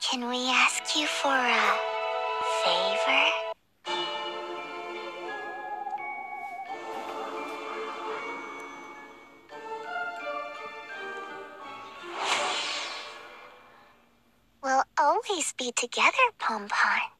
Can we ask you for a favor? We'll always be together, Pompon.